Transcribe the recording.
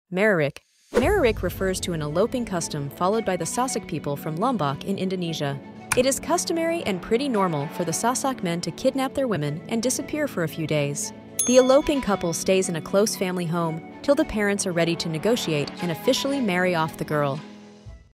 Merariq. Merariq refers to an eloping custom followed by the Sasak people from Lombok in Indonesia. It is customary and pretty normal for the Sasak men to kidnap their women and disappear for a few days. The eloping couple stays in a close family home till the parents are ready to negotiate and officially marry off the girl.